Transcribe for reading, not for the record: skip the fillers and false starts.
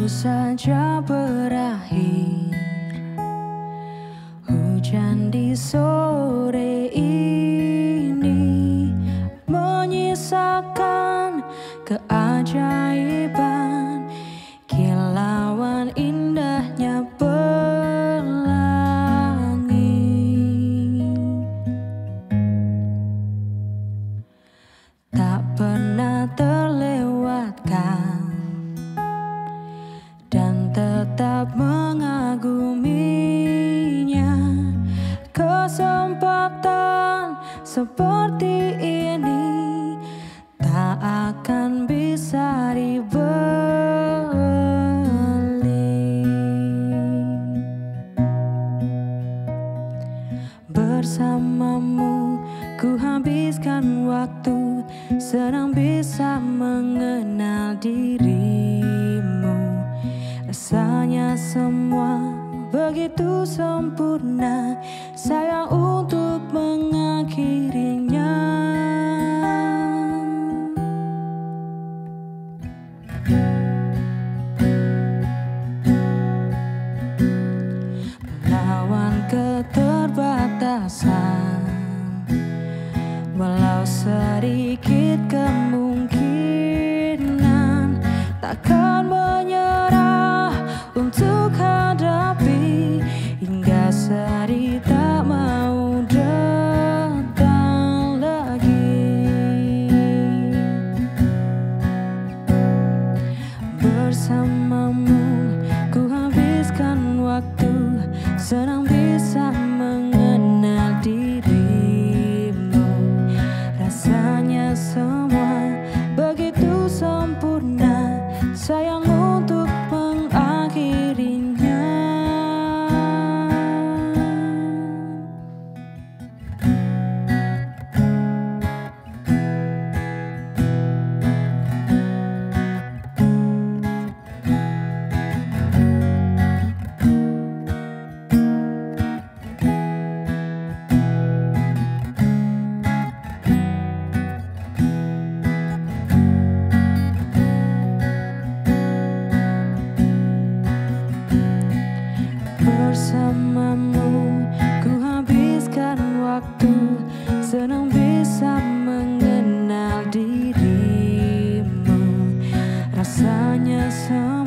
saja berakhir. Hujan di sore ini menyisakan keajaiban, kilauan indahnya pelangi. Tak pernah terlewatkan dan tetap mengaguminya. Kesempatan seperti ini tak akan bisa dibeli. Bersamamu ku habiskan waktu, senang bisa mengenal dirimu. Rasanya semua begitu sempurna, sayang untuk mengakhirinya. Melawan keterbatasan, walau sedikit kemungkinan, takkan menyerah untuk hadapi hingga sehari tak mau datang lagi. Bersamamu ku habiskan waktu, senang bisa mengenal dirimu. Rasanya semua begitu sempurna, sayang untuk mengakhirinya. Bersamamu ku habiskan waktu, senang bisa mengenal dirimu. Rasanya semua